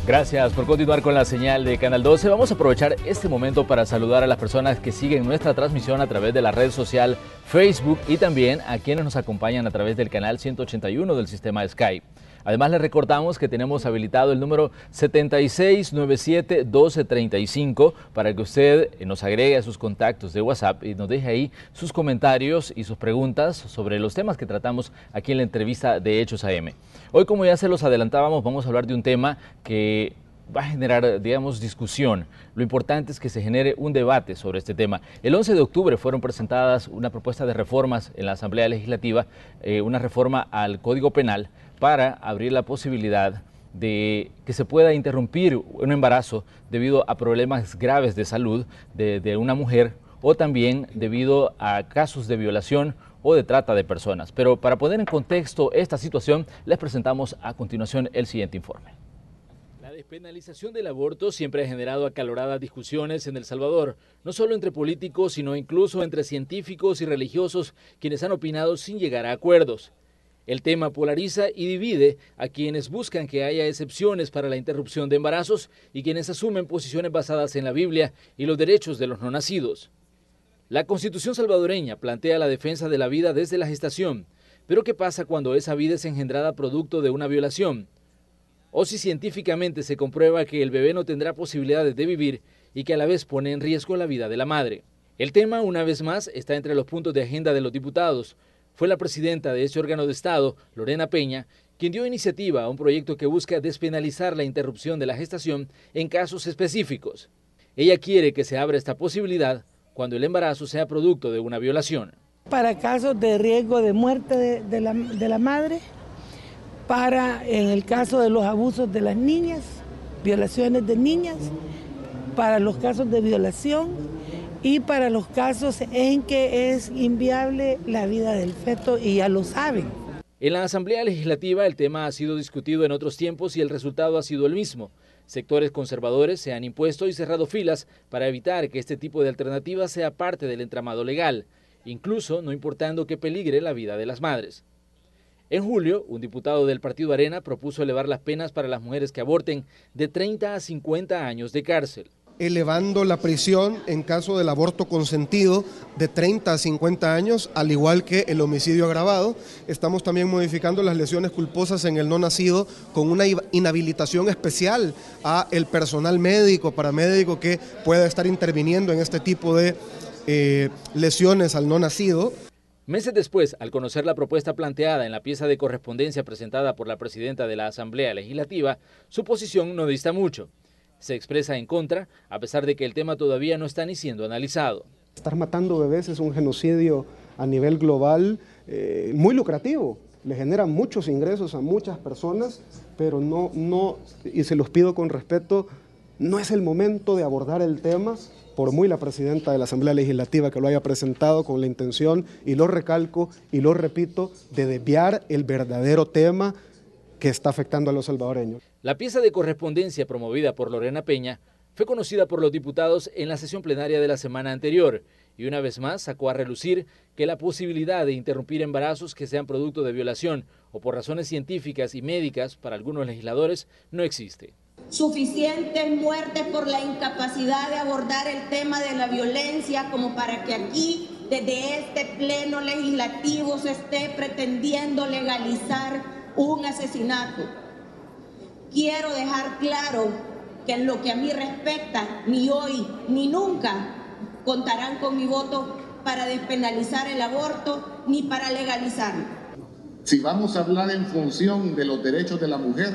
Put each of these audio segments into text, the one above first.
Gracias por continuar con la señal de Canal 12. Vamos a aprovechar este momento para saludar a las personas que siguen nuestra transmisión a través de la red social Facebook y también a quienes nos acompañan a través del canal 181 del sistema Sky. Además, les recordamos que tenemos habilitado el número 7697-1235 para que usted nos agregue a sus contactos de WhatsApp y nos deje ahí sus comentarios y sus preguntas sobre los temas que tratamos aquí en la entrevista de Hechos AM. Hoy, como ya se los adelantábamos, vamos a hablar de un tema que va a generar, digamos, discusión. Lo importante es que se genere un debate sobre este tema. El 11 de octubre fueron presentadas una propuesta de reformas en la Asamblea Legislativa, una reforma al Código Penal para abrir la posibilidad de que se pueda interrumpir un embarazo debido a problemas graves de salud de una mujer o también debido a casos de violación o de trata de personas. Pero para poner en contexto esta situación, les presentamos a continuación el siguiente informe. La despenalización del aborto siempre ha generado acaloradas discusiones en El Salvador, no solo entre políticos, sino incluso entre científicos y religiosos, quienes han opinado sin llegar a acuerdos. El tema polariza y divide a quienes buscan que haya excepciones para la interrupción de embarazos y quienes asumen posiciones basadas en la Biblia y los derechos de los no nacidos. La Constitución salvadoreña plantea la defensa de la vida desde la gestación, pero ¿qué pasa cuando esa vida es engendrada producto de una violación? O si científicamente se comprueba que el bebé no tendrá posibilidades de vivir y que a la vez pone en riesgo la vida de la madre. El tema, una vez más, está entre los puntos de agenda de los diputados. Fue la presidenta de ese órgano de Estado, Lorena Peña, quien dio iniciativa a un proyecto que busca despenalizar la interrupción de la gestación en casos específicos. Ella quiere que se abra esta posibilidad cuando el embarazo sea producto de una violación. Para casos de riesgo de muerte de la madre, en el caso de los abusos de las niñas, violaciones de niñas, para los casos de violación y para los casos en que es inviable la vida del feto y ya lo saben. En la Asamblea Legislativa el tema ha sido discutido en otros tiempos y el resultado ha sido el mismo. Sectores conservadores se han impuesto y cerrado filas para evitar que este tipo de alternativa sea parte del entramado legal, incluso no importando que peligre la vida de las madres. En julio, un diputado del Partido Arena propuso elevar las penas para las mujeres que aborten de 30 a 50 años de cárcel. Elevando la prisión en caso del aborto consentido de 30 a 50 años, al igual que el homicidio agravado. Estamos también modificando las lesiones culposas en el no nacido con una inhabilitación especial a el personal médico, paramédico que pueda estar interviniendo en este tipo de lesiones al no nacido. Meses después, al conocer la propuesta planteada en la pieza de correspondencia presentada por la presidenta de la Asamblea Legislativa, su posición no dista mucho. Se expresa en contra, a pesar de que el tema todavía no está ni siendo analizado. Estar matando bebés es un genocidio a nivel global muy lucrativo. Le genera muchos ingresos a muchas personas, pero y se los pido con respeto, no es el momento de abordar el tema, por muy la presidenta de la Asamblea Legislativa que lo haya presentado con la intención, y lo recalco y lo repito, de desviar el verdadero tema que está afectando a los salvadoreños. La pieza de correspondencia promovida por Lorena Peña fue conocida por los diputados en la sesión plenaria de la semana anterior y una vez más sacó a relucir que la posibilidad de interrumpir embarazos que sean producto de violación o por razones científicas y médicas para algunos legisladores no existe. Suficientes muertes por la incapacidad de abordar el tema de la violencia como para que aquí, desde este pleno legislativo, se esté pretendiendo legalizar un asesinato. Quiero dejar claro que en lo que a mí respecta, ni hoy ni nunca contarán con mi voto para despenalizar el aborto ni para legalizarlo. Si vamos a hablar en función de los derechos de la mujer,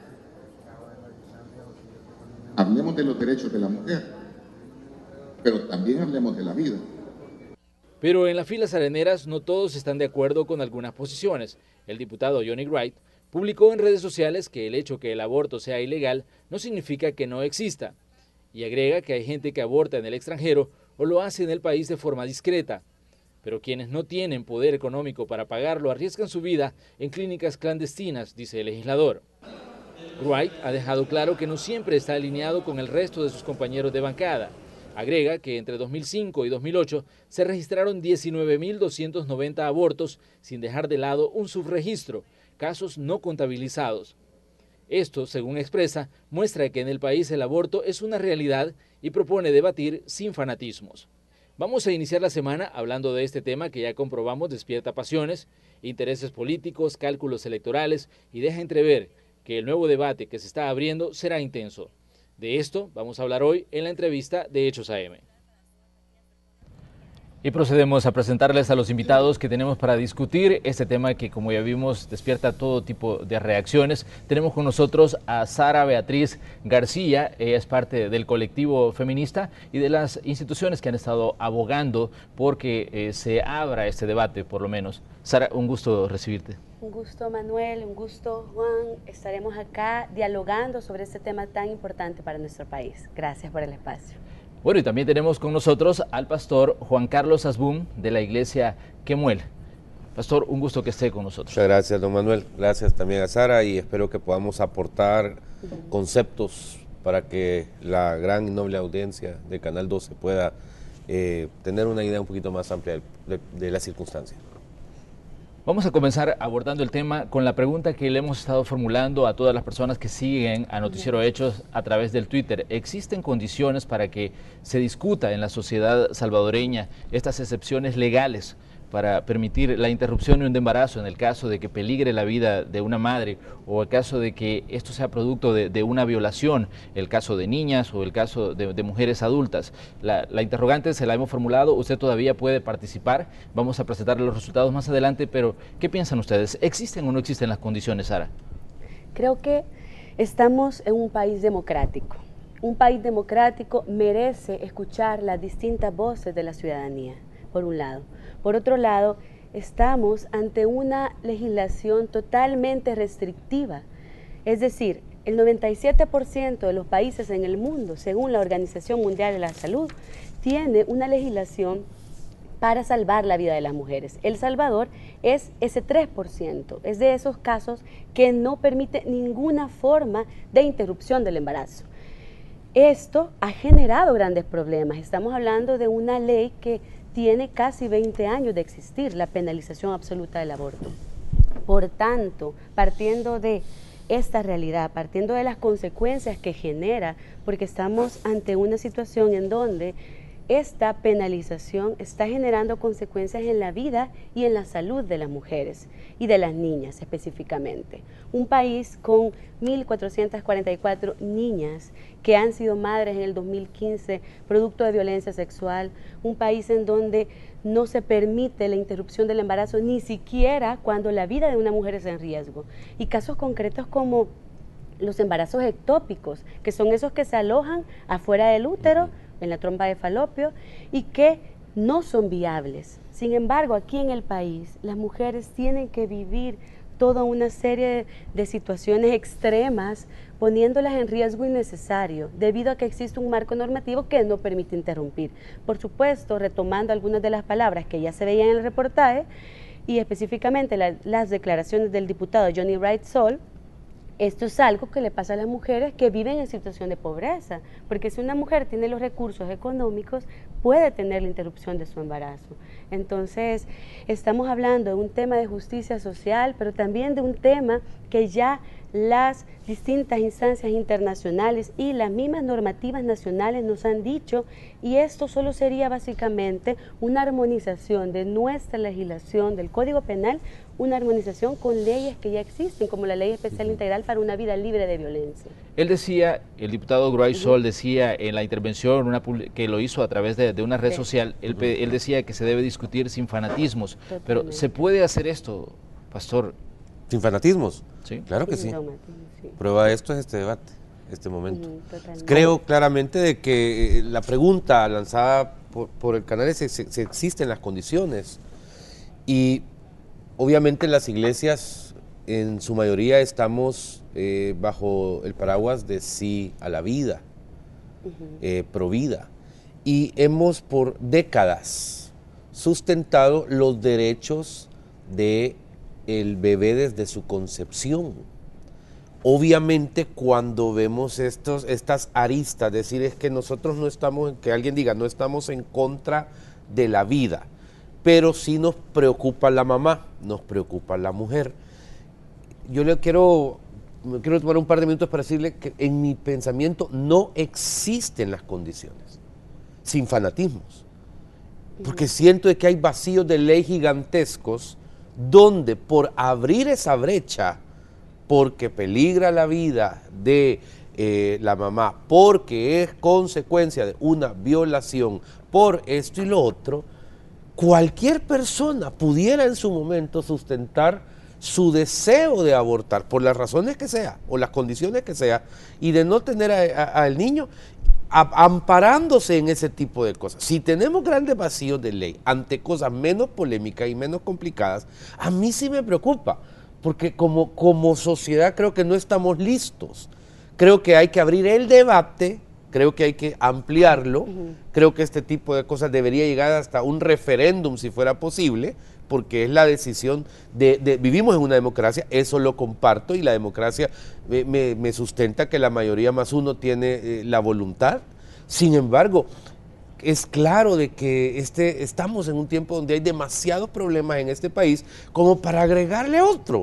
hablemos de los derechos de la mujer, pero también hablemos de la vida. Pero en las filas areneras no todos están de acuerdo con algunas posiciones. El diputado Johnny Wright publicó en redes sociales que el hecho que el aborto sea ilegal no significa que no exista. Y agrega que hay gente que aborta en el extranjero o lo hace en el país de forma discreta. Pero quienes no tienen poder económico para pagarlo arriesgan su vida en clínicas clandestinas, dice el legislador. Wright ha dejado claro que no siempre está alineado con el resto de sus compañeros de bancada. Agrega que entre 2005 y 2008 se registraron 19.290 abortos sin dejar de lado un subregistro, casos no contabilizados. Esto, según expresa, muestra que en el país el aborto es una realidad y propone debatir sin fanatismos. Vamos a iniciar la semana hablando de este tema que ya comprobamos despierta pasiones, intereses políticos, cálculos electorales y deja entrever que el nuevo debate que se está abriendo será intenso. De esto vamos a hablar hoy en la entrevista de Hechos AM. Y procedemos a presentarles a los invitados que tenemos para discutir este tema que, como ya vimos, despierta todo tipo de reacciones. Tenemos con nosotros a Sara Beatriz García, ella es parte del colectivo feminista y de las instituciones que han estado abogando porque se abra este debate, por lo menos. Sara, un gusto recibirte. Un gusto, Manuel, un gusto, Juan. Estaremos acá dialogando sobre este tema tan importante para nuestro país. Gracias por el espacio. Bueno, y también tenemos con nosotros al pastor Juan Carlos Asbun de la iglesia Kemuel. Pastor, un gusto que esté con nosotros. Muchas gracias, don Manuel. Gracias también a Sara y espero que podamos aportar conceptos para que la gran y noble audiencia de Canal 12 pueda tener una idea un poquito más amplia de la circunstancia. Vamos a comenzar abordando el tema con la pregunta que le hemos estado formulando a todas las personas que siguen a Noticiero Hechos a través del Twitter. ¿Existen condiciones para que se discuta en la sociedad salvadoreña estas excepciones legales para permitir la interrupción de un embarazo en el caso de que peligre la vida de una madre o el caso de que esto sea producto de una violación, el caso de niñas o el caso de mujeres adultas? La interrogante se la hemos formulado, usted todavía puede participar, vamos a presentarle los resultados más adelante, pero ¿qué piensan ustedes? ¿Existen o no existen las condiciones, Sara? Creo que estamos en un país democrático. Un país democrático merece escuchar las distintas voces de la ciudadanía, por un lado. Por otro lado, estamos ante una legislación totalmente restrictiva. Es decir, el 97% de los países en el mundo, según la Organización Mundial de la Salud, tiene una legislación para salvar la vida de las mujeres. El Salvador es ese 3%, es de esos casos que no permite ninguna forma de interrupción del embarazo. Esto ha generado grandes problemas. Estamos hablando de una ley que tiene casi 20 años de existir, la penalización absoluta del aborto. Por tanto, partiendo de esta realidad, partiendo de las consecuencias que genera, porque estamos ante una situación en donde esta penalización está generando consecuencias en la vida y en la salud de las mujeres y de las niñas específicamente. Un país con 1.444 niñas que han sido madres en el 2015 producto de violencia sexual, un país en donde no se permite la interrupción del embarazo ni siquiera cuando la vida de una mujer es en riesgo. Y casos concretos como los embarazos ectópicos, que son esos que se alojan afuera del útero, en la trompa de falopio, y que no son viables. Sin embargo, aquí en el país, las mujeres tienen que vivir toda una serie de situaciones extremas, poniéndolas en riesgo innecesario, debido a que existe un marco normativo que no permite interrumpir. Por supuesto, retomando algunas de las palabras que ya se veían en el reportaje, y específicamente las declaraciones del diputado Johnny Wright Sol, esto es algo que le pasa a las mujeres que viven en situación de pobreza, porque si una mujer tiene los recursos económicos, puede tener la interrupción de su embarazo. Entonces, estamos hablando de un tema de justicia social, pero también de un tema que ya las distintas instancias internacionales y las mismas normativas nacionales nos han dicho, y esto solo sería básicamente una armonización de nuestra legislación, del Código Penal, una armonización con leyes que ya existen, como la Ley Especial Integral para una vida libre de violencia. Él decía, el diputado Wright Sol decía en la intervención que lo hizo a través de una red social, él decía que se debe discutir sin fanatismos. Totalmente. Pero ¿se puede hacer esto, pastor? ¿Sin fanatismos? Sí. Claro que sí. Sí. Prueba de esto es este debate, este momento. Creo claramente de que la pregunta lanzada por el canal es si existen las condiciones. Y obviamente las iglesias en su mayoría estamos bajo el paraguas de sí a la vida, pro vida. Y hemos por décadas sustentado los derechos del bebé desde su concepción. Obviamente cuando vemos estas aristas, decir es que nosotros no estamos, que alguien diga, no estamos en contra de la vida, pero sí nos preocupa la mamá, nos preocupa la mujer. Yo le quiero me quiero tomar un par de minutos para decirle que en mi pensamiento no existen las condiciones, sin fanatismos. Porque siento de que hay vacíos de ley gigantescos donde por abrir esa brecha, porque peligra la vida de la mamá, porque es consecuencia de una violación, por esto y lo otro, cualquier persona pudiera en su momento sustentar su deseo de abortar, por las razones que sea, o las condiciones que sea, y de no tener al niño, amparándose en ese tipo de cosas. Si tenemos grandes vacíos de ley ante cosas menos polémicas y menos complicadas, a mí sí me preocupa, porque como sociedad creo que no estamos listos. Creo que hay que abrir el debate, creo que hay que ampliarlo, creo que este tipo de cosas debería llegar hasta un referéndum si fuera posible, porque es la decisión vivimos en una democracia, eso lo comparto, y la democracia me sustenta que la mayoría más uno tiene la voluntad. Sin embargo, es claro de que estamos en un tiempo donde hay demasiados problemas en este país como para agregarle otro.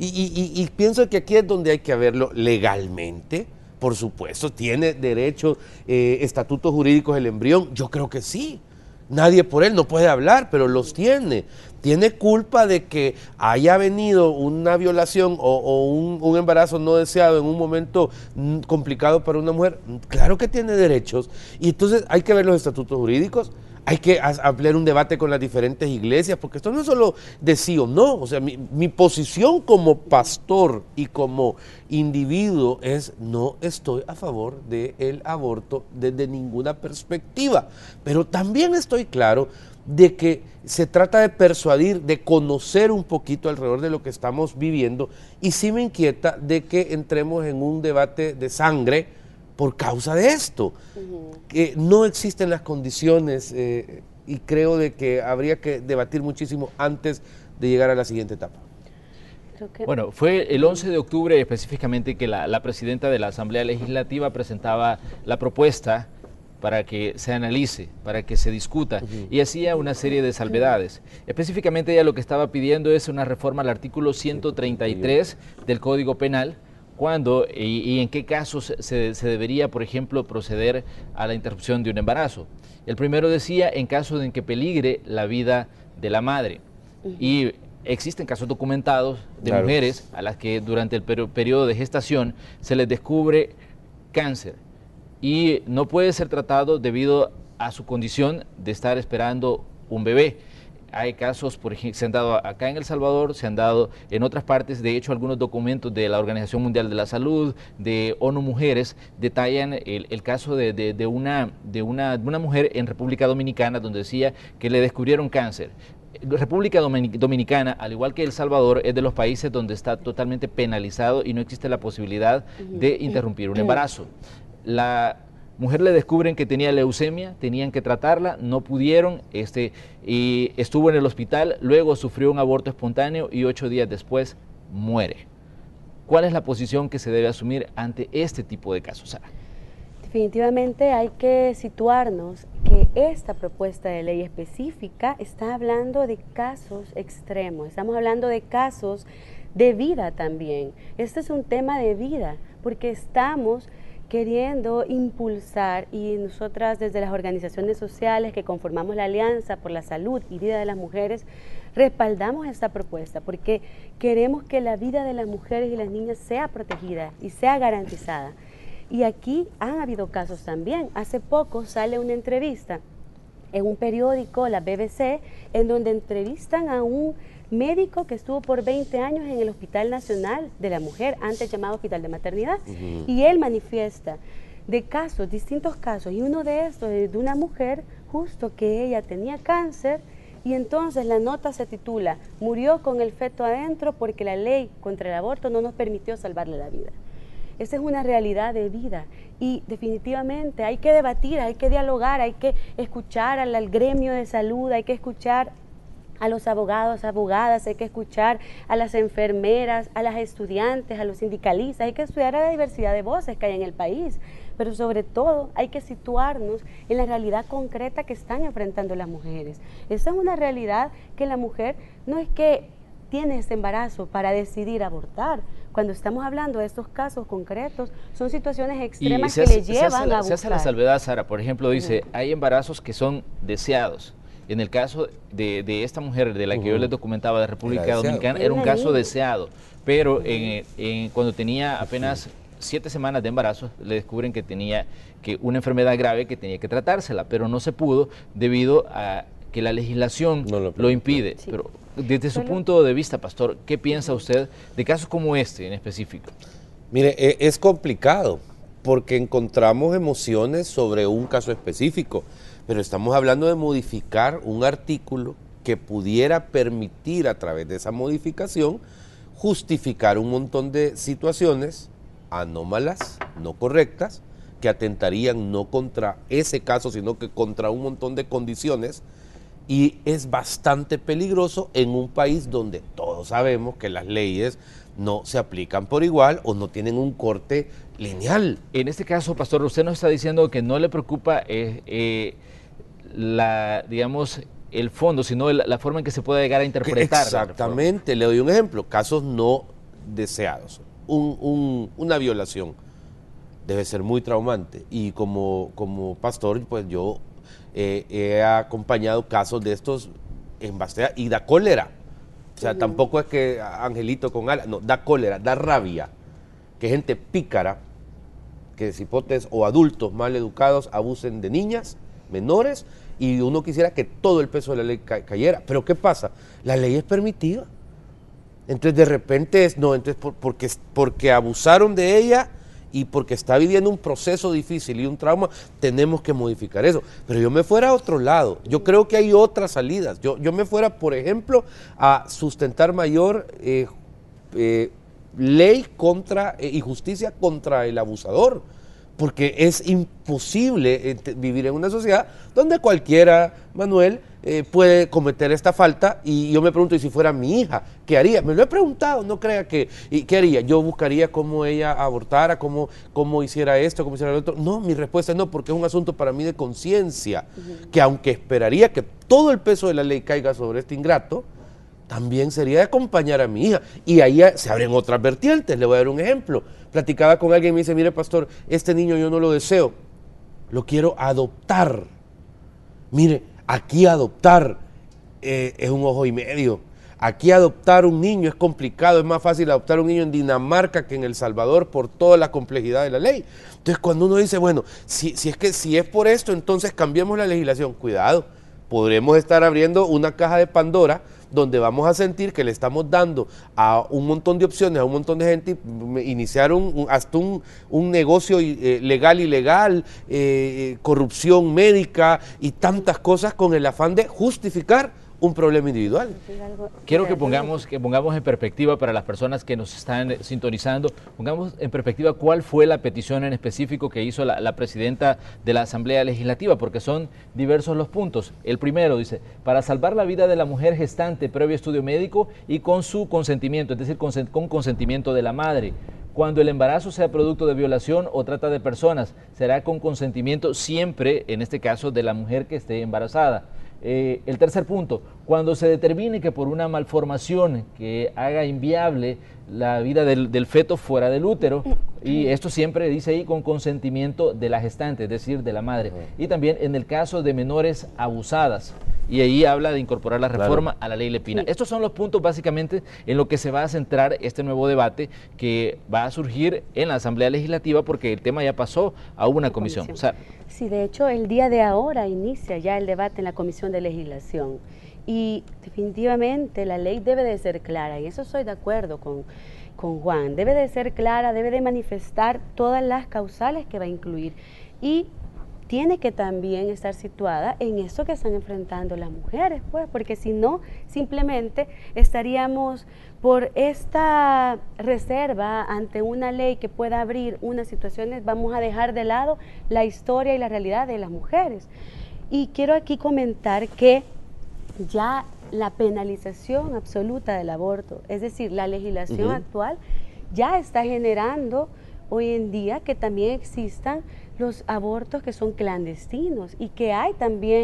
Y pienso que aquí es donde hay que verlo legalmente. Por supuesto, ¿tiene derecho, estatutos jurídicos el embrión? Yo creo que sí. Nadie por él no puede hablar, pero los tiene. ¿Tiene culpa de que haya venido una violación o un embarazo no deseado en un momento complicado para una mujer? Claro que tiene derechos. Y entonces hay que ver los estatutos jurídicos, hay que ampliar un debate con las diferentes iglesias, porque esto no es solo de sí o no. O sea, mi posición como pastor y como individuo es: no estoy a favor del aborto desde ninguna perspectiva, pero también estoy claro de que se trata de persuadir, de conocer un poquito alrededor de lo que estamos viviendo, y sí me inquieta de que entremos en un debate de sangre por causa de esto. Que no existen las condiciones, y creo de que habría que debatir muchísimo antes de llegar a la siguiente etapa. Bueno, fue el 11 de octubre específicamente que la presidenta de la Asamblea Legislativa presentaba la propuesta para que se analice, para que se discuta, y hacía una serie de salvedades. Específicamente ella lo que estaba pidiendo es una reforma al artículo 133 del Código Penal, cuándo y en qué casos se debería, por ejemplo, proceder a la interrupción de un embarazo. El primero decía en caso de que peligre la vida de la madre. Y existen casos documentados de mujeres a las que durante el periodo de gestación se les descubre cáncer y no puede ser tratado debido a su condición de estar esperando un bebé. Hay casos, por ejemplo, se han dado acá en El Salvador, se han dado en otras partes. De hecho, algunos documentos de la Organización Mundial de la Salud, de ONU Mujeres, detallan el caso de una mujer en República Dominicana, donde decía que le descubrieron cáncer. República Dominicana, al igual que El Salvador, es de los países donde está totalmente penalizado y no existe la posibilidad de interrumpir un embarazo. La mujer le descubren que tenía leucemia, tenían que tratarla, no pudieron, y estuvo en el hospital, luego sufrió un aborto espontáneo y 8 días después muere. ¿Cuál es la posición que se debe asumir ante este tipo de casos, Sara? Definitivamente hay que situarnos que esta propuesta de ley específica está hablando de casos extremos, estamos hablando de casos de vida también. Este es un tema de vida, porque estamos queriendo impulsar, y nosotras desde las organizaciones sociales que conformamos la Alianza por la Salud y Vida de las Mujeres, respaldamos esta propuesta porque queremos que la vida de las mujeres y las niñas sea protegida y sea garantizada. Y aquí han habido casos también. Hace poco sale una entrevista en un periódico, la BBC, en donde entrevistan a un médico que estuvo por 20 años en el Hospital Nacional de la Mujer, antes llamado Hospital de Maternidad, y él manifiesta de casos, distintos casos, y uno de estos es de una mujer justo que ella tenía cáncer, y entonces la nota se titula "Murió con el feto adentro porque la ley contra el aborto no nos permitió salvarle la vida". Esa es una realidad de vida, y definitivamente hay que debatir, hay que dialogar, hay que escuchar al gremio de salud, hay que escuchar a los abogados, abogadas, hay que escuchar a las enfermeras, a las estudiantes, a los sindicalistas, hay que estudiar a la diversidad de voces que hay en el país, pero sobre todo hay que situarnos en la realidad concreta que están enfrentando las mujeres. Esa es una realidad que la mujer no es que tiene ese embarazo para decidir abortar. Cuando estamos hablando de estos casos concretos, son situaciones extremas que le llevan a buscar. Se hace la salvedad, Sara, por ejemplo, dice, hay embarazos que son deseados. En el caso de esta mujer de la que yo les documentaba de República Dominicana, era un caso deseado, pero cuando tenía apenas 7 semanas de embarazo, le descubren que tenía una enfermedad grave que tenía que tratársela, pero no se pudo debido a que la legislación lo impide. Sí. Pero desde su punto de vista, pastor, ¿qué piensa usted de casos como este en específico? Mire, es complicado porque encontramos emociones sobre un caso específico, pero estamos hablando de modificar un artículo que pudiera permitir a través de esa modificación justificar un montón de situaciones anómalas, no correctas, que atentarían no contra ese caso, sino que contra un montón de condiciones, y es bastante peligroso en un país donde todos sabemos que las leyes no se aplican por igual o no tienen un corte lineal. En este caso, pastor, usted nos está diciendo que no le preocupa digamos, el fondo, sino la forma en que se puede llegar a interpretar. Exactamente, le doy un ejemplo, casos no deseados, una violación debe ser muy traumante, y como pastor, pues yo he acompañado casos de estos en base y da cólera, o sea, tampoco es que angelito con alas, no, da cólera, da rabia, que gente pícara, que cipotes o adultos mal educados abusen de niñas, menores, y uno quisiera que todo el peso de la ley cayera, pero ¿qué pasa? La ley es permitida, entonces de repente entonces porque abusaron de ella y porque está viviendo un proceso difícil y un trauma, tenemos que modificar eso. Pero yo me fuera a otro lado, yo creo que hay otras salidas, yo me fuera, por ejemplo, a sustentar mayor ley contra y justicia contra el abusador, porque es imposible vivir en una sociedad donde cualquiera, Manuel, puede cometer esta falta, y yo me pregunto, ¿y si fuera mi hija? ¿Qué haría? Me lo he preguntado, no crea que... ¿Qué haría? Yo buscaría cómo ella abortara, cómo hiciera esto, cómo hiciera lo otro. No, mi respuesta es no, porque es un asunto para mí de conciencia, que aunque esperaría que todo el peso de la ley caiga sobre este ingrato, también sería de acompañar a mi hija. Y ahí se abren otras vertientes. Le voy a dar un ejemplo. Platicaba con alguien y me dice, mire, pastor, este niño yo no lo deseo, lo quiero adoptar. Mire, aquí adoptar es un ojo y medio. Aquí adoptar un niño es complicado, es más fácil adoptar un niño en Dinamarca que en El Salvador por toda la complejidad de la ley. Entonces, cuando uno dice, bueno, si es por esto, entonces cambiemos la legislación. Cuidado, podremos estar abriendo una caja de Pandora donde vamos a sentir que le estamos dando a un montón de opciones, a un montón de gente, iniciar hasta un negocio legal, ilegal, corrupción médica y tantas cosas con el afán de justificar un problema individual. Quiero que pongamos en perspectiva para las personas que nos están sintonizando, pongamos en perspectiva cuál fue la petición en específico que hizo la presidenta de la Asamblea Legislativa, porque son diversos los puntos. El primero dice, para salvar la vida de la mujer gestante previo estudio médico y con su consentimiento, es decir, con consentimiento de la madre. Cuando el embarazo sea producto de violación o trata de personas, será con consentimiento siempre, en este caso, de la mujer que esté embarazada. El tercer punto, cuando se determine que por una malformación que haga inviable la vida del feto fuera del útero, y esto siempre dice ahí con consentimiento de la gestante, es decir, de la madre, y también en el caso de menores abusadas, y ahí habla de incorporar la reforma a la ley Lepina. Estos son los puntos básicamente en lo que se va a centrar este nuevo debate que va a surgir en la Asamblea Legislativa, porque el tema ya pasó a una comisión. O sea, sí, de hecho, el día de ahora inicia ya el debate en la Comisión de Legislación, y definitivamente la ley debe de ser clara, y eso estoy de acuerdo con Juan, debe de ser clara, debe de manifestar todas las causales que va a incluir, y tiene que también estar situada en eso que están enfrentando las mujeres, pues, porque si no, simplemente estaríamos por esta reserva ante una ley que pueda abrir unas situaciones, vamos a dejar de lado la historia y la realidad de las mujeres. Y quiero aquí comentar que ya la penalización absoluta del aborto, es decir, la legislación actual ya está generando hoy en día que también existan los abortos que son clandestinos y que hay también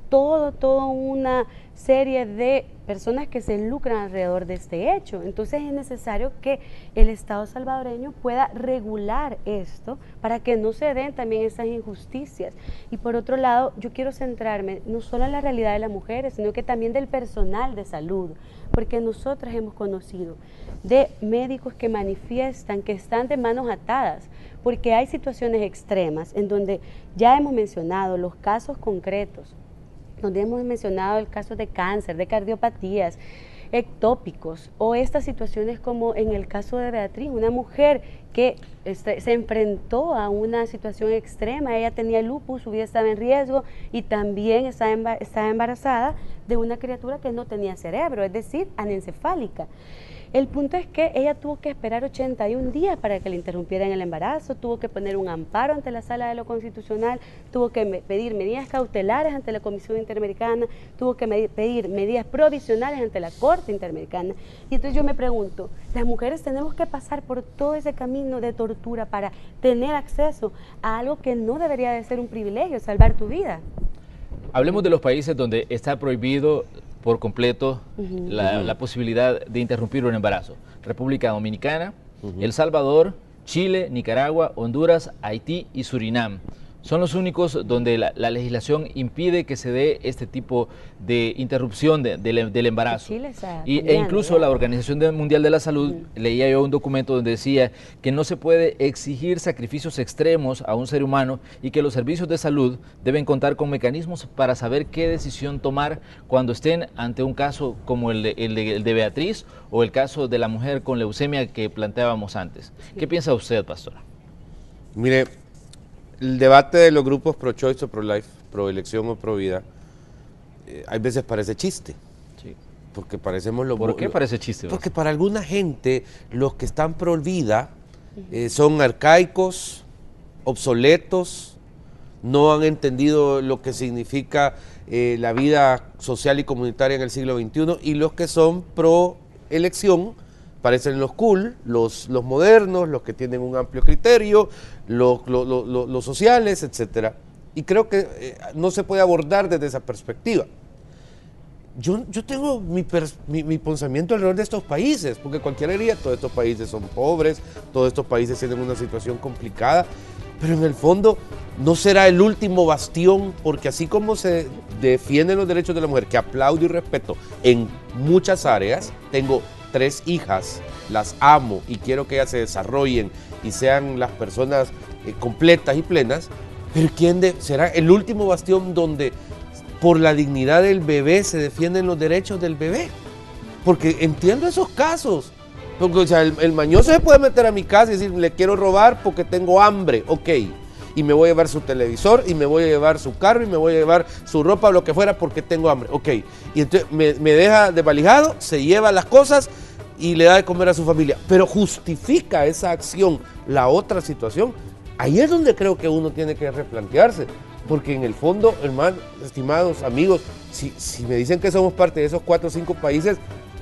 toda una serie de personas que se lucran alrededor de este hecho. Entonces es necesario que el Estado salvadoreño pueda regular esto para que no se den también esas injusticias. Y por otro lado, yo quiero centrarme no solo en la realidad de las mujeres, sino que también del personal de salud, porque nosotras hemos conocido de médicos que manifiestan que están de manos atadas, porque hay situaciones extremas en donde ya hemos mencionado los casos concretos, donde hemos mencionado el caso de cáncer, de cardiopatías, ectópicos, o estas situaciones como en el caso de Beatriz, una mujer que se enfrentó a una situación extrema, ella tenía lupus, su vida estaba en riesgo y también estaba embarazada de una criatura que no tenía cerebro, es decir, anencefálica. El punto es que ella tuvo que esperar 81 días para que le interrumpieran el embarazo, tuvo que poner un amparo ante la Sala de lo Constitucional, tuvo que pedir medidas cautelares ante la Comisión Interamericana, tuvo que pedir medidas provisionales ante la Corte Interamericana. Y entonces yo me pregunto, las mujeres tenemos que pasar por todo ese camino de tortura para tener acceso a algo que no debería de ser un privilegio, salvar tu vida. Hablemos de los países donde está prohibido por completo la posibilidad de interrumpir un embarazo. República Dominicana, El Salvador, Chile, Nicaragua, Honduras, Haití y Surinam. Son los únicos donde la legislación impide que se dé este tipo de interrupción del embarazo. E incluso la Organización Mundial de la Salud, leía yo un documento donde decía que no se puede exigir sacrificios extremos a un ser humano y que los servicios de salud deben contar con mecanismos para saber qué decisión tomar cuando estén ante un caso como el de Beatriz o el caso de la mujer con leucemia que planteábamos antes. ¿Qué piensa usted, pastora? Mire, el debate de los grupos pro-choice o pro-life, pro-elección o pro-vida, hay veces parece chiste. Sí. Porque parecemos ¿Por qué parece chiste? Porque para alguna gente, los que están pro-vida son arcaicos, obsoletos, no han entendido lo que significa la vida social y comunitaria en el siglo XXI, y los que son pro-elección parecen los cool, los modernos, los que tienen un amplio criterio, los sociales, etcétera. Y creo que no se puede abordar desde esa perspectiva. Yo tengo mi pensamiento alrededor de estos países, porque cualquiera diría, todos estos países son pobres, todos estos países tienen una situación complicada, pero en el fondo no será el último bastión, porque así como se defienden los derechos de la mujer, que aplaudo y respeto en muchas áreas, tengo 3 hijas, las amo y quiero que ellas se desarrollen y sean las personas completas y plenas, pero ¿quién será el último bastión donde por la dignidad del bebé se defienden los derechos del bebé? Porque entiendo esos casos, porque o sea, el mañoso se puede meter a mi casa y decir, le quiero robar porque tengo hambre, ok, y me voy a llevar su televisor, y me voy a llevar su carro, y me voy a llevar su ropa o lo que fuera porque tengo hambre, ok, y entonces me deja desvalijado, se lleva las cosas y le da de comer a su familia, pero justifica esa acción la otra situación. Ahí es donde creo que uno tiene que replantearse, porque en el fondo, hermanos, estimados amigos, si me dicen que somos parte de esos 4 o 5 países,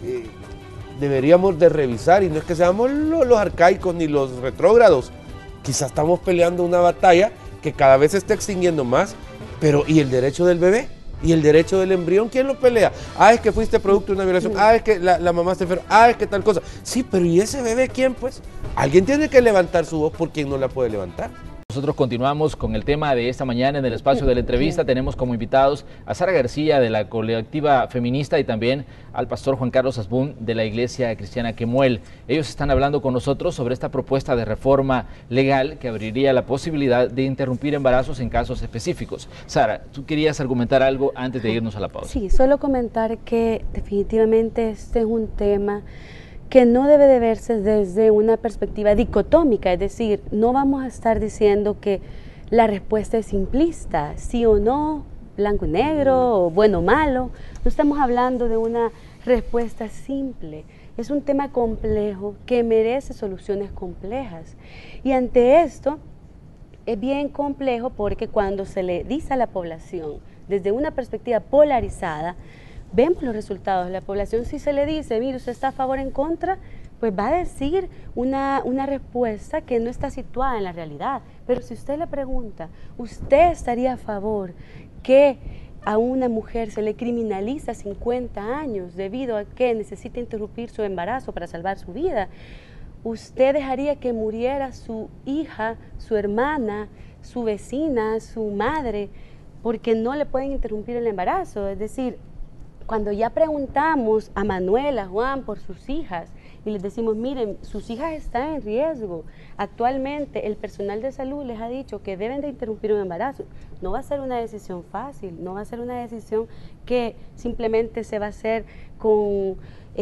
deberíamos de revisar, y no es que seamos los arcaicos ni los retrógrados, quizás estamos peleando una batalla que cada vez se está extinguiendo más, pero ¿y el derecho del bebé? ¿Y el derecho del embrión? ¿Quién lo pelea? Ah, es que fuiste producto de una violación, ah, es que la mamá está enferma, ah, es que tal cosa. Sí, pero ¿y ese bebé quién, pues? Alguien tiene que levantar su voz por quien no la puede levantar. Nosotros continuamos con el tema de esta mañana en el espacio de la entrevista. Tenemos como invitados a Sara García de la colectiva feminista y también al pastor Juan Carlos Asbun de la Iglesia Cristiana Quemuel. Ellos están hablando con nosotros sobre esta propuesta de reforma legal que abriría la posibilidad de interrumpir embarazos en casos específicos. Sara, ¿tú querías argumentar algo antes de irnos a la pausa? Sí, solo comentar que definitivamente este es un tema que no debe de verse desde una perspectiva dicotómica, es decir, no vamos a estar diciendo que la respuesta es simplista, sí o no, blanco y negro, o bueno o malo. No estamos hablando de una respuesta simple, es un tema complejo que merece soluciones complejas. Y ante esto es bien complejo porque cuando se le dice a la población desde una perspectiva polarizada, vemos los resultados. La población, si se le dice, mire, usted está a favor o en contra, pues va a decir una respuesta que no está situada en la realidad. Pero si usted le pregunta, ¿usted estaría a favor que a una mujer se le criminaliza 50 años debido a que necesita interrumpir su embarazo para salvar su vida, ¿usted dejaría que muriera su hija, su hermana, su vecina, su madre, porque no le pueden interrumpir el embarazo? Es decir, cuando ya preguntamos a Manuel, a Juan por sus hijas y les decimos, miren, sus hijas están en riesgo, actualmente el personal de salud les ha dicho que deben de interrumpir un embarazo, no va a ser una decisión fácil, no va a ser una decisión que simplemente se va a hacer con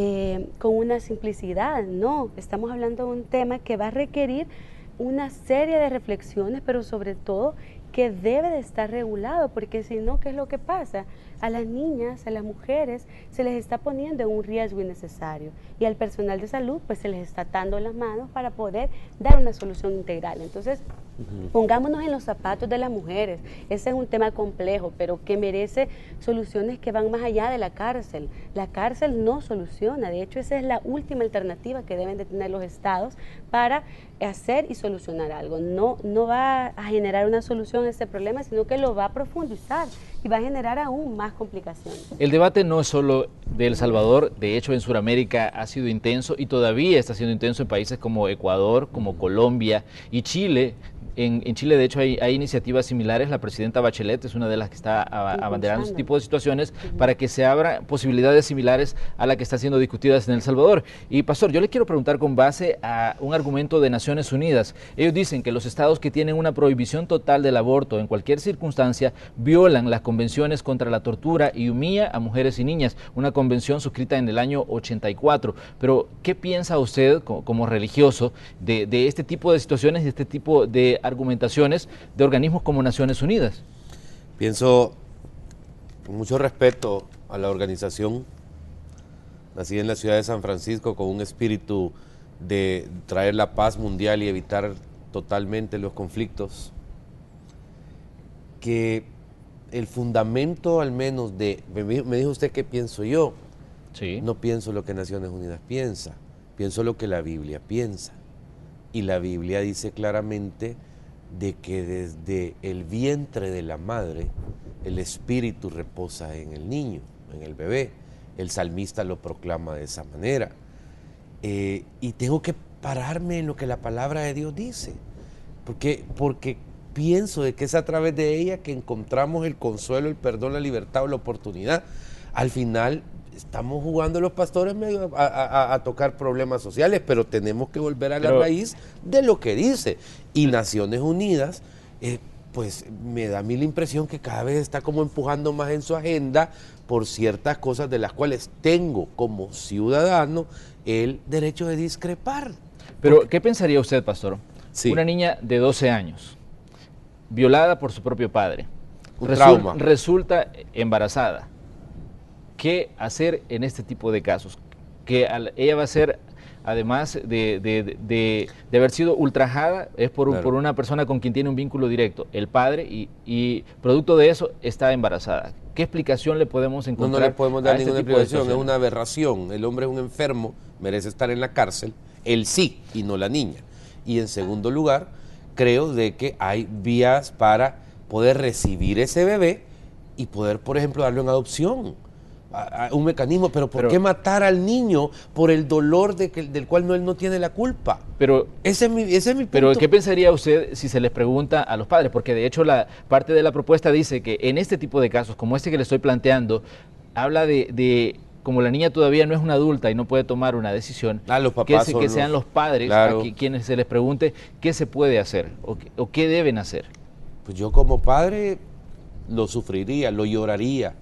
una simplicidad, no, estamos hablando de un tema que va a requerir una serie de reflexiones, pero sobre todo que debe de estar regulado, porque si no, ¿qué es lo que pasa? A las niñas, a las mujeres, se les está poniendo en un riesgo innecesario y al personal de salud pues se les está atando las manos para poder dar una solución integral. Entonces, pongámonos en los zapatos de las mujeres. Ese es un tema complejo, pero que merece soluciones que van más allá de la cárcel. La cárcel no soluciona, de hecho esa es la última alternativa que deben de tener los estados para hacer y solucionar algo. No va a generar una solución a este problema, sino que lo va a profundizar y va a generar aún más complicaciones. El debate no es solo de El Salvador, de hecho en Sudamérica ha sido intenso y todavía está siendo intenso en países como Ecuador, como Colombia y Chile. En Chile, de hecho, hay iniciativas similares. La presidenta Bachelet es una de las que está abanderando este tipo de situaciones para que se abran posibilidades similares a las que están siendo discutidas en El Salvador. Y, Pastor, yo le quiero preguntar con base a un argumento de Naciones Unidas. Ellos dicen que los estados que tienen una prohibición total del aborto en cualquier circunstancia violan las convenciones contra la tortura y humilla a mujeres y niñas, una convención suscrita en el año 84. Pero, ¿qué piensa usted como religioso de este tipo de situaciones, de este tipo de argumentaciones de organismos como Naciones Unidas? Pienso, con mucho respeto a la organización, nacida en la ciudad de San Francisco con un espíritu de traer la paz mundial y evitar totalmente los conflictos, que el fundamento al menos me dijo usted qué pienso yo, sí. No pienso lo que Naciones Unidas piensa, pienso lo que la Biblia piensa, y la Biblia dice claramente de que desde el vientre de la madre el espíritu reposa en el niño, en el bebé. El salmista lo proclama de esa manera. Y tengo que pararme en lo que la palabra de Dios dice, porque pienso de que es a través de ella que encontramos el consuelo, el perdón, la libertad o la oportunidad. Al final estamos jugando los pastores medio a tocar problemas sociales, pero tenemos que volver a la raíz de lo que dice. Y Naciones Unidas, pues me da a mí la impresión que cada vez está como empujando más en su agenda por ciertas cosas de las cuales tengo como ciudadano el derecho de discrepar. Pero, ¿qué pensaría usted, pastor? Sí. Una niña de 12 años, violada por su propio padre, trauma. Resulta embarazada. ¿Qué hacer en este tipo de casos? Que ella va a ser, además de haber sido ultrajada, es por una persona con quien tiene un vínculo directo, el padre, y producto de eso está embarazada. ¿Qué explicación le podemos encontrar? No le podemos dar ninguna explicación, es una aberración. El hombre es un enfermo, merece estar en la cárcel, él sí, y no la niña. Y en segundo lugar, creo de que hay vías para poder recibir ese bebé y poder, por ejemplo, darlo en adopción. Un mecanismo, pero ¿por qué matar al niño por el dolor del cual él no tiene la culpa? Pero ese es mi punto. Pero ¿qué pensaría usted si se les pregunta a los padres? Porque de hecho la parte de la propuesta dice que en este tipo de casos, como este que le estoy planteando, habla de como la niña todavía no es una adulta y no puede tomar una decisión, los papás que sean los padres a quienes se les pregunte qué se puede hacer o qué deben hacer. Pues yo como padre lo sufriría, lo lloraría.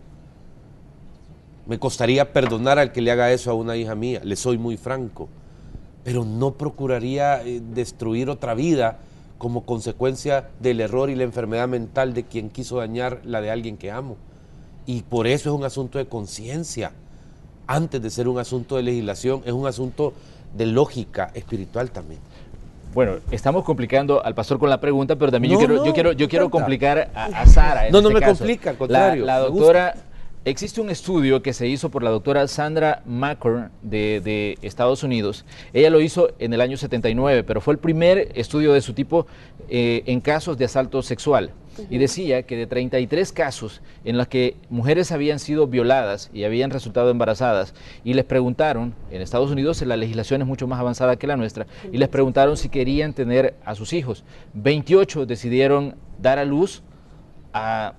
Me costaría perdonar al que le haga eso a una hija mía, le soy muy franco, pero no procuraría destruir otra vida como consecuencia del error y la enfermedad mental de quien quiso dañar la de alguien que amo. Y por eso es un asunto de conciencia, antes de ser un asunto de legislación, es un asunto de lógica espiritual también. Bueno, estamos complicando al pastor con la pregunta, pero también yo quiero complicar a Sara. No me complica, al contrario. La doctora... Existe un estudio que se hizo por la doctora Sandra McCord de Estados Unidos. Ella lo hizo en el año 79, pero fue el primer estudio de su tipo en casos de asalto sexual. y decía que de 33 casos en los que mujeres habían sido violadas y habían resultado embarazadas, y les preguntaron, en Estados Unidos la legislación es mucho más avanzada que la nuestra, y les preguntaron si querían tener a sus hijos. 28 decidieron dar a luz a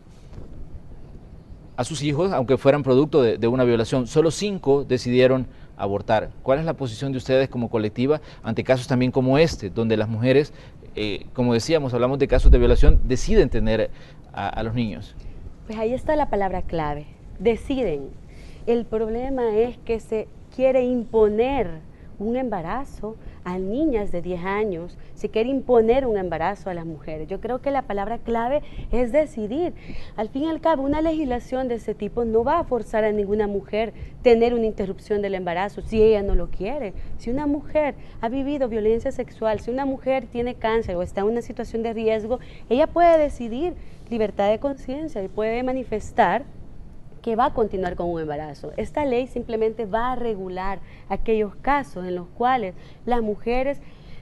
sus hijos, aunque fueran producto de una violación. Solo 5 decidieron abortar. ¿Cuál es la posición de ustedes como colectiva ante casos también como este, donde las mujeres, como decíamos, hablamos de casos de violación, deciden tener a los niños? Pues ahí está la palabra clave, deciden. El problema es que se quiere imponer un embarazo a niñas de 10 años, se quiere imponer un embarazo a las mujeres. Yo creo que la palabra clave es decidir. Al fin y al cabo, una legislación de ese tipo no va a forzar a ninguna mujer tener una interrupción del embarazo si ella no lo quiere. Si una mujer ha vivido violencia sexual, si una mujer tiene cáncer o está en una situación de riesgo, ella puede decidir, libertad de conciencia, y puede manifestar que va a continuar con un embarazo. Esta ley simplemente va a regular aquellos casos en los cuales las mujeres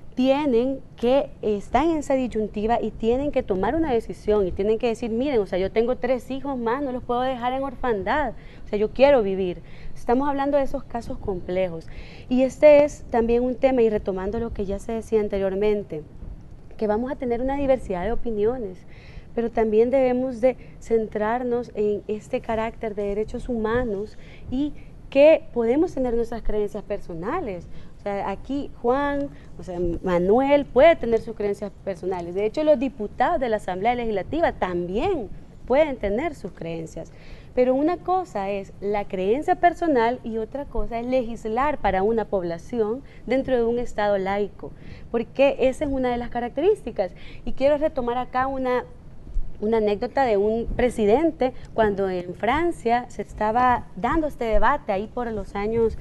están en esa disyuntiva y tienen que tomar una decisión y tienen que decir, miren, o sea, yo tengo 3 hijos más, no los puedo dejar en orfandad, o sea, yo quiero vivir. Estamos hablando de esos casos complejos. Y este es también un tema, y retomando lo que ya se decía anteriormente, que vamos a tener una diversidad de opiniones, pero también debemos de centrarnos en este carácter de derechos humanos y que podemos tener nuestras creencias personales. O sea, aquí Juan, o sea, Manuel puede tener sus creencias personales. De hecho, los diputados de la Asamblea Legislativa también pueden tener sus creencias. Pero una cosa es la creencia personal y otra cosa es legislar para una población dentro de un Estado laico, porque esa es una de las características. Y quiero retomar acá una anécdota de un presidente cuando en Francia se estaba dando este debate ahí por los años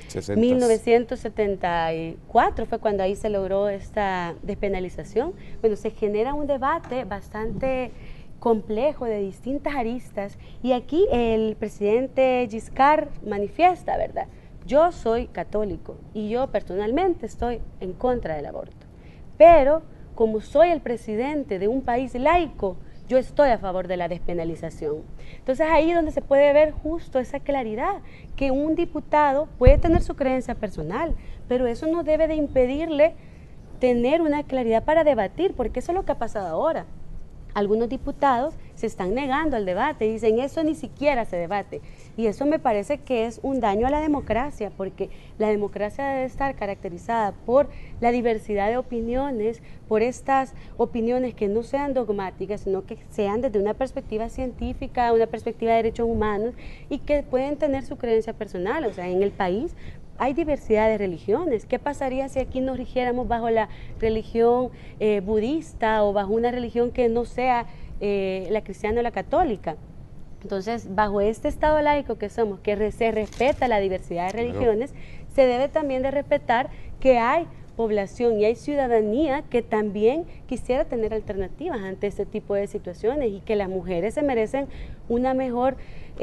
1974, fue cuando ahí se logró esta despenalización. Bueno, se genera un debate bastante complejo de distintas aristas y aquí el presidente Giscard manifiesta, ¿verdad? Yo soy católico y yo personalmente estoy en contra del aborto, pero como soy el presidente de un país laico, yo estoy a favor de la despenalización. Entonces ahí es donde se puede ver justo esa claridad, que un diputado puede tener su creencia personal, pero eso no debe de impedirle tener una claridad para debatir, porque eso es lo que ha pasado ahora. Algunos diputados se están negando al debate, dicen eso ni siquiera se debate, y eso me parece que es un daño a la democracia, porque la democracia debe estar caracterizada por la diversidad de opiniones, por estas opiniones que no sean dogmáticas, sino que sean desde una perspectiva científica, una perspectiva de derechos humanos, y que pueden tener su creencia personal. O sea, en el país hay diversidad de religiones. ¿Qué pasaría si aquí nos rigiéramos bajo la religión budista o bajo una religión que no sea la cristiana o la católica? Entonces, bajo este Estado laico que somos, que se respeta la diversidad de religiones, se debe también de respetar que hay población y hay ciudadanía que también quisiera tener alternativas ante este tipo de situaciones y que las mujeres se merecen una mejor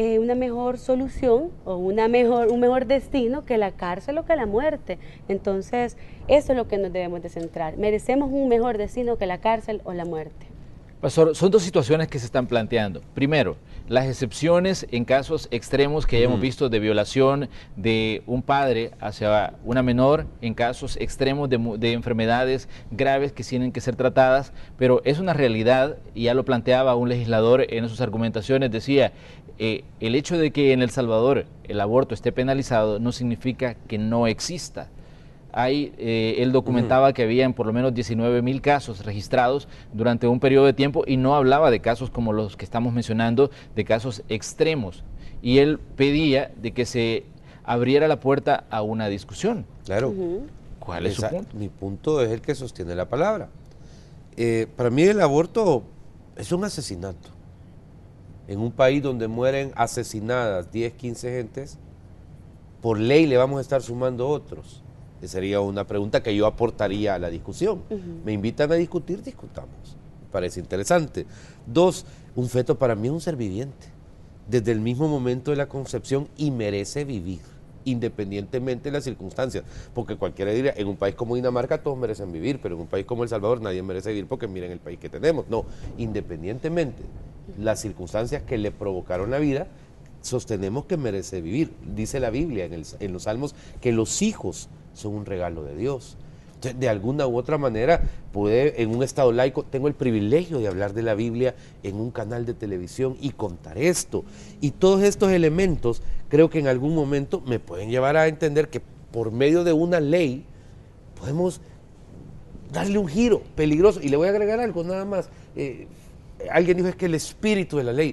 solución o un mejor destino que la cárcel o que la muerte. Entonces, eso es lo que nos debemos de centrar. Merecemos un mejor destino que la cárcel o la muerte. Pastor, son 2 situaciones que se están planteando. Primero, las excepciones en casos extremos que ya hemos visto de violación de un padre hacia una menor, en casos extremos de enfermedades graves que tienen que ser tratadas, pero es una realidad, y ya lo planteaba un legislador en sus argumentaciones, decía, el hecho de que en El Salvador el aborto esté penalizado no significa que no exista. Él documentaba que habían por lo menos 19,000 casos registrados durante un periodo de tiempo y no hablaba de casos como los que estamos mencionando, de casos extremos. Y él pedía de que se abriera la puerta a una discusión. Claro. ¿Cuál es su punto? Mi punto es el que sostiene la palabra. Para mí el aborto es un asesinato. En un país donde mueren asesinadas 10, 15 gentes, por ley le vamos a estar sumando otros. Sería una pregunta que yo aportaría a la discusión. Me invitan a discutir, discutamos. Me parece interesante. 2, un feto para mí es un ser viviente. Desde el mismo momento de la concepción y merece vivir. independientemente de las circunstancias, porque cualquiera diría, en un país como Dinamarca todos merecen vivir, pero en un país como El Salvador nadie merece vivir porque miren el país que tenemos. No, independientemente las circunstancias que le provocaron la vida, sostenemos que merece vivir. Dice la Biblia en los Salmos que los hijos son un regalo de Dios. Entonces, de alguna u otra manera, en un estado laico, tengo el privilegio de hablar de la Biblia en un canal de televisión y contar esto. Y todos estos elementos creo que en algún momento me pueden llevar a entender que por medio de una ley podemos darle un giro peligroso. Y le voy a agregar algo nada más. Alguien dijo es que el espíritu de la ley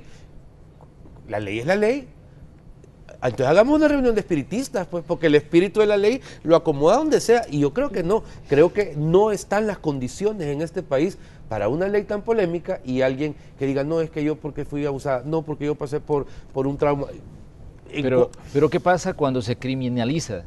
es la ley. Entonces hagamos una reunión de espiritistas, pues, porque el espíritu de la ley lo acomoda donde sea, y yo creo que no están las condiciones en este país para una ley tan polémica y alguien que diga, no, es que yo porque fui abusada, no, porque yo pasé por un trauma. Pero ¿qué pasa cuando se criminaliza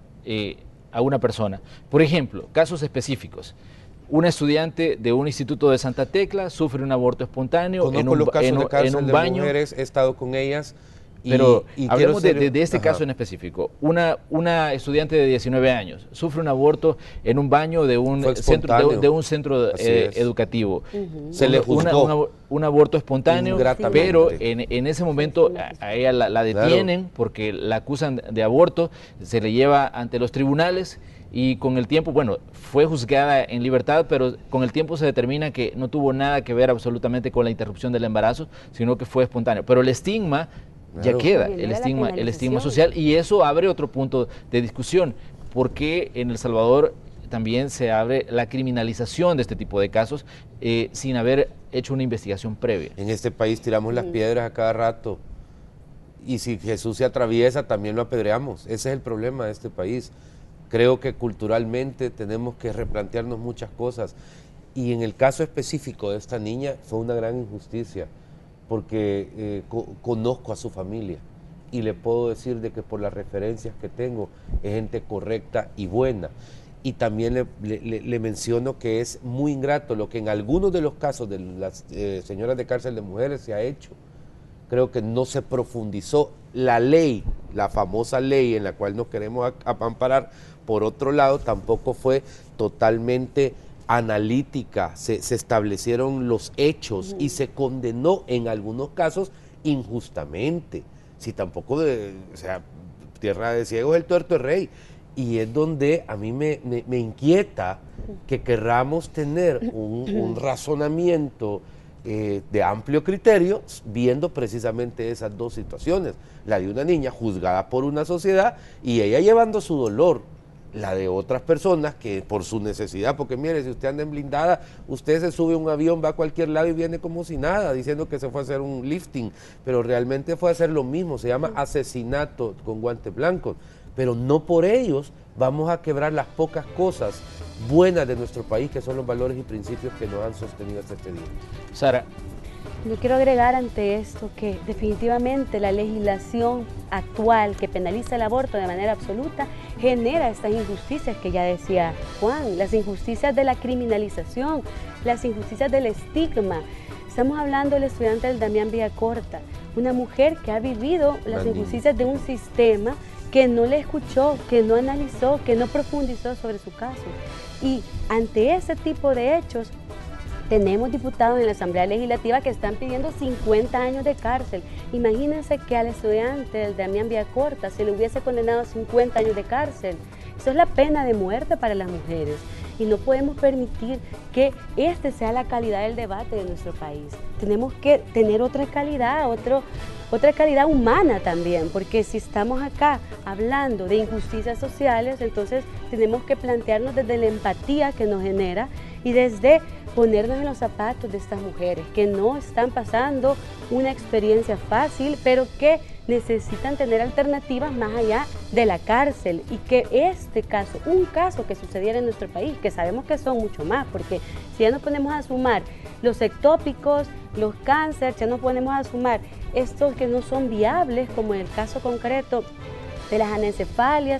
a una persona? Por ejemplo, casos específicos. Una estudiante de un instituto de Santa Tecla sufre un aborto espontáneo en un baño. Mujeres, he estado con ellas. Pero hablemos de este caso en específico. Una estudiante de 19 años sufre un aborto en un baño de un centro educativo. Se le juzgó un aborto espontáneo, pero en ese momento a ella la detienen porque la acusan de aborto, se le lleva ante los tribunales y con el tiempo, bueno, fue juzgada en libertad, pero con el tiempo se determina que no tuvo nada que ver absolutamente con la interrupción del embarazo, sino que fue espontáneo. Pero el estigma ya queda, el estigma social, y eso abre otro punto de discusión, porque en El Salvador también se abre la criminalización de este tipo de casos sin haber hecho una investigación previa. En este país tiramos las piedras a cada rato, y si Jesús se atraviesa también lo apedreamos. Ese es el problema de este país. Creo que culturalmente tenemos que replantearnos muchas cosas, y en el caso específico de esta niña fue una gran injusticia, porque conozco a su familia y le puedo decir de que por las referencias que tengo es gente correcta y buena. Y también le menciono que es muy ingrato lo que en algunos de los casos de las señoras de cárcel de mujeres se ha hecho. Creo que no se profundizó la ley, la famosa ley en la cual nos queremos amparar. Por otro lado, tampoco fue totalmente analítica, se establecieron los hechos y se condenó en algunos casos injustamente. Si tampoco, tierra de ciegos el tuerto es rey. Y es donde a mí me inquieta que querramos tener un razonamiento de amplio criterio, viendo precisamente esas dos situaciones, la de una niña juzgada por una sociedad y ella llevando su dolor, la de otras personas que por su necesidad, porque mire, si usted anda en blindada, usted se sube a un avión, va a cualquier lado y viene como si nada, diciendo que se fue a hacer un lifting, pero realmente fue a hacer lo mismo, se llama asesinato con guantes blancos, pero no por ellos vamos a quebrar las pocas cosas buenas de nuestro país, que son los valores y principios que nos han sostenido hasta este día. Sara. Yo quiero agregar ante esto que definitivamente la legislación actual que penaliza el aborto de manera absoluta genera estas injusticias que ya decía Juan, las injusticias de la criminalización, las injusticias del estigma. Estamos hablando del estudiante del Damián Villacorta, una mujer que ha vivido las injusticias de un sistema que no le escuchó, que no analizó, que no profundizó sobre su caso. Y ante ese tipo de hechos, tenemos diputados en la Asamblea Legislativa que están pidiendo 50 años de cárcel. Imagínense que al estudiante del Damián Villacorta se le hubiese condenado a 50 años de cárcel. Eso es la pena de muerte para las mujeres. Y no podemos permitir que este sea la calidad del debate de nuestro país. Tenemos que tener otra calidad, otra calidad humana también, porque si estamos acá hablando de injusticias sociales, entonces tenemos que plantearnos desde la empatía que nos genera y desde ponernos en los zapatos de estas mujeres que no están pasando una experiencia fácil, pero que necesitan tener alternativas más allá de la cárcel, y que este caso, un caso que sucediera en nuestro país, que sabemos que son mucho más, porque si ya nos ponemos a sumar los ectópicos, los cánceres, ya nos ponemos a sumar estos que no son viables, como en el caso concreto de las anencefalias,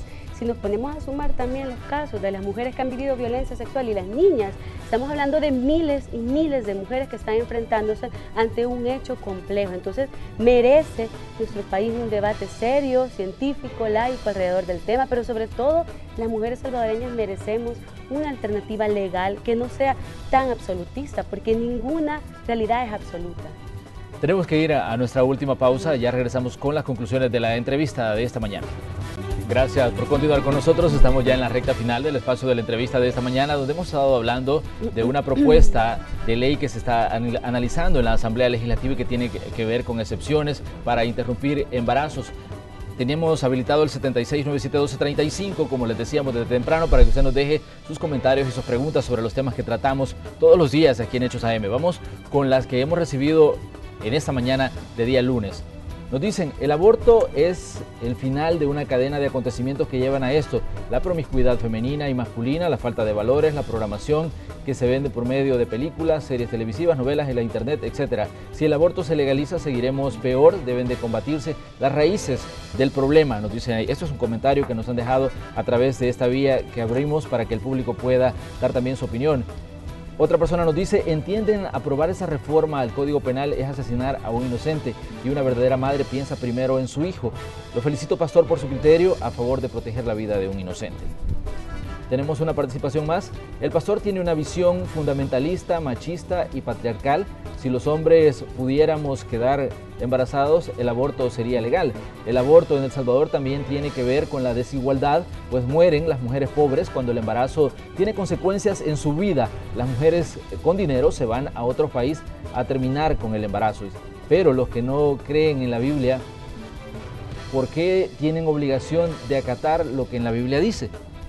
si nos ponemos a sumar también los casos de las mujeres que han vivido violencia sexual y las niñas, estamos hablando de miles y miles de mujeres que están enfrentándose ante un hecho complejo. Entonces, merece nuestro país un debate serio, científico, laico alrededor del tema, pero sobre todo, las mujeres salvadoreñas merecemos una alternativa legal que no sea tan absolutista, porque ninguna realidad es absoluta. Tenemos que ir a nuestra última pausa, ya regresamos con las conclusiones de la entrevista de esta mañana. Gracias por continuar con nosotros, estamos ya en la recta final del espacio de la entrevista de esta mañana, donde hemos estado hablando de una propuesta de ley que se está analizando en la Asamblea Legislativa y que tiene que ver con excepciones para interrumpir embarazos. Teníamos habilitado el 76971235, como les decíamos desde temprano, para que usted nos deje sus comentarios y sus preguntas sobre los temas que tratamos todos los días aquí en Hechos AM. Vamos con las que hemos recibido en esta mañana de día lunes. Nos dicen, el aborto es el final de una cadena de acontecimientos que llevan a esto: la promiscuidad femenina y masculina, la falta de valores, la programación que se vende por medio de películas, series televisivas, novelas en la internet, etc. Si el aborto se legaliza, seguiremos peor, deben de combatirse las raíces del problema, nos dicen ahí. Esto es un comentario que nos han dejado a través de esta vía que abrimos para que el público pueda dar también su opinión. Otra persona nos dice, entienden, aprobar esa reforma al Código Penal es asesinar a un inocente y una verdadera madre piensa primero en su hijo. Lo felicito, pastor, por su criterio a favor de proteger la vida de un inocente. Tenemos una participación más. El pastor tiene una visión fundamentalista, machista y patriarcal. Si los hombres pudiéramos quedar embarazados, el aborto sería legal. El aborto en El Salvador también tiene que ver con la desigualdad, pues mueren las mujeres pobres cuando el embarazo tiene consecuencias en su vida. Las mujeres con dinero se van a otro país a terminar con el embarazo. Pero los que no creen en la Biblia, ¿por qué tienen obligación de acatar lo que en la Biblia dice?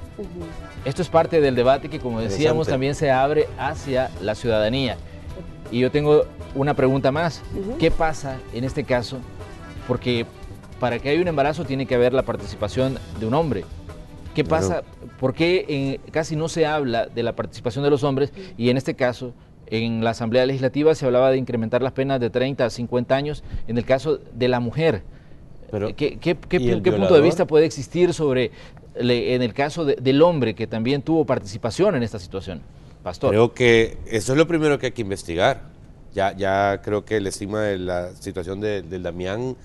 Esto es parte del debate que, como decíamos, también se abre hacia la ciudadanía. Y yo tengo una pregunta más. ¿Qué pasa en este caso? Porque para que haya un embarazo tiene que haber la participación de un hombre. ¿Qué pasa? ¿Por qué casi no se habla de la participación de los hombres? Y en este caso, en la Asamblea Legislativa se hablaba de incrementar las penas de 30 a 50 años en el caso de la mujer. Pero, ¿Qué punto de vista puede existir sobre, en el caso del hombre que también tuvo participación en esta situación? Pastor. Creo que eso es lo primero que hay que investigar. Ya creo que el estigma de la situación del Damián,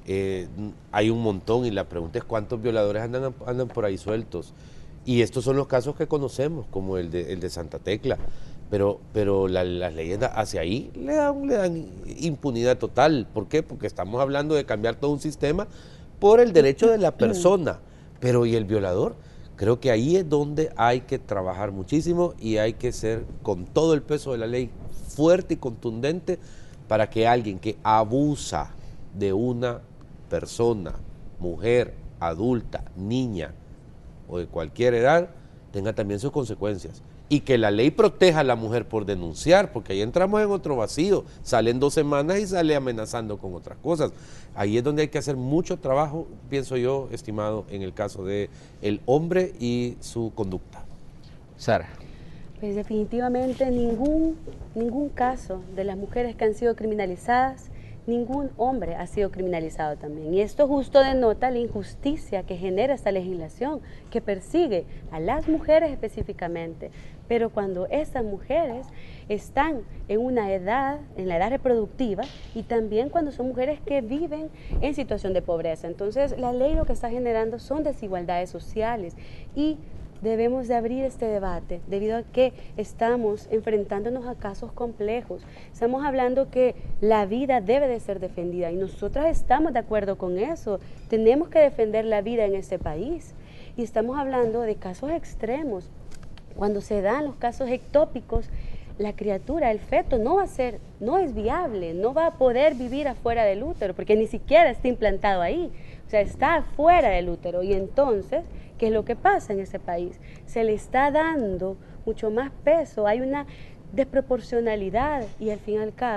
hay un montón, y la pregunta es cuántos violadores andan por ahí sueltos. Y estos son los casos que conocemos, como el de Santa Tecla. Pero las leyes hacia ahí le dan impunidad total. ¿Por qué? Porque estamos hablando de cambiar todo un sistema por el derecho de la persona. Pero ¿y el violador? Creo que ahí es donde hay que trabajar muchísimo y hay que ser, con todo el peso de la ley, fuerte y contundente para que alguien que abusa de una persona, mujer, adulta, niña o de cualquier edad, tenga también sus consecuencias. Y que la ley proteja a la mujer por denunciar, porque ahí entramos en otro vacío, salen 2 semanas y sale amenazando con otras cosas. Ahí es donde hay que hacer mucho trabajo, pienso yo, estimado, en el caso de el hombre y su conducta. Sara. Pues definitivamente ningún caso de las mujeres que han sido criminalizadas, ningún hombre ha sido criminalizado también. Y esto justo denota la injusticia que genera esta legislación, que persigue a las mujeres específicamente. Pero cuando estas mujeres están en la edad reproductiva, y también cuando son mujeres que viven en situación de pobreza. Entonces, la ley lo que está generando son desigualdades sociales, y debemos de abrir este debate debido a que estamos enfrentándonos a casos complejos. Estamos hablando que la vida debe de ser defendida y nosotras estamos de acuerdo con eso. Tenemos que defender la vida en este país, y estamos hablando de casos extremos. Cuando se dan los casos ectópicos, la criatura, el feto, no es viable, no va a poder vivir afuera del útero porque ni siquiera está implantado ahí, o sea, está afuera del útero. Y entonces, ¿qué es lo que pasa en ese país? Se le está dando mucho más peso, hay una desproporcionalidad, y al fin y al cabo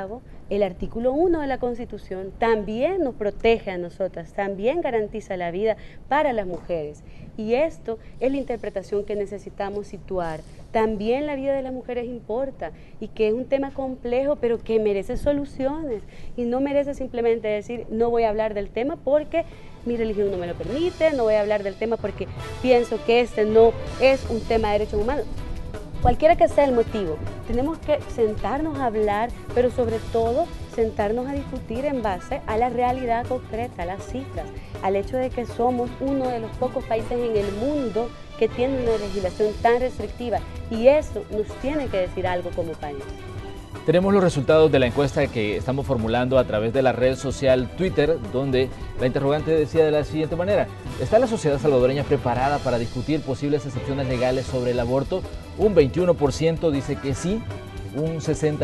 el artículo 1 de la Constitución también nos protege a nosotras, también garantiza la vida para las mujeres. Y esto es la interpretación que necesitamos situar. También la vida de las mujeres importa y que es un tema complejo, pero que merece soluciones y no merece simplemente decir no voy a hablar del tema porque mi religión no me lo permite, no voy a hablar del tema porque pienso que este no es un tema de derechos humanos. Cualquiera que sea el motivo, tenemos que sentarnos a hablar, pero sobre todo sentarnos a discutir en base a la realidad concreta, a las cifras, al hecho de que somos uno de los pocos países en el mundo que tiene una legislación tan restrictiva y eso nos tiene que decir algo como país. Tenemos los resultados de la encuesta que estamos formulando a través de la red social Twitter, donde la interrogante decía de la siguiente manera: ¿está la sociedad salvadoreña preparada para discutir posibles excepciones legales sobre el aborto? Un 21% dice que sí, un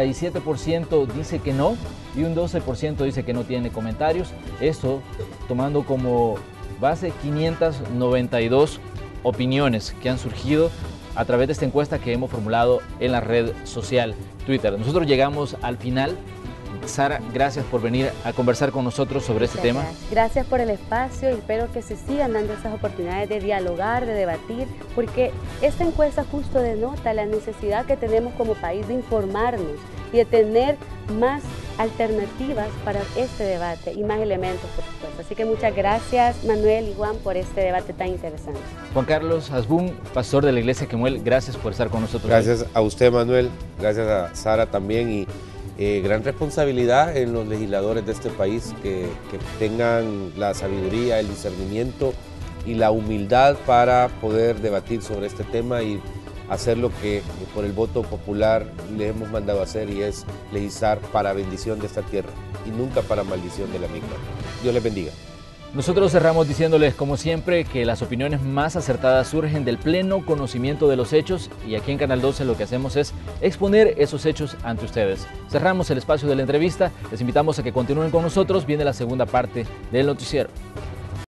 67% dice que no y un 12% dice que no tiene comentarios. Esto tomando como base 592 opiniones que han surgido a través de esta encuesta que hemos formulado en la red social Twitter. Nosotros llegamos al final. Sara, gracias por venir a conversar con nosotros sobre este tema. Gracias por el espacio y espero que se sigan dando esas oportunidades de dialogar, de debatir, porque esta encuesta justo denota la necesidad que tenemos como país de informarnos y de tener más alternativas para este debate y más elementos, por supuesto. Así que muchas gracias, Manuel y Juan, por este debate tan interesante. Juan Carlos Asbun, pastor de la Iglesia Quemuel, gracias por estar con nosotros. Gracias a usted, Manuel, gracias a Sara también y gran responsabilidad en los legisladores de este país que tengan la sabiduría, el discernimiento y la humildad para poder debatir sobre este tema y hacer lo que por el voto popular les hemos mandado a hacer, y es legislar para bendición de esta tierra y nunca para maldición de la misma. Dios les bendiga. Nosotros cerramos diciéndoles, como siempre, que las opiniones más acertadas surgen del pleno conocimiento de los hechos, y aquí en Canal 12 lo que hacemos es exponer esos hechos ante ustedes. Cerramos el espacio de la entrevista, les invitamos a que continúen con nosotros, viene la segunda parte del noticiero.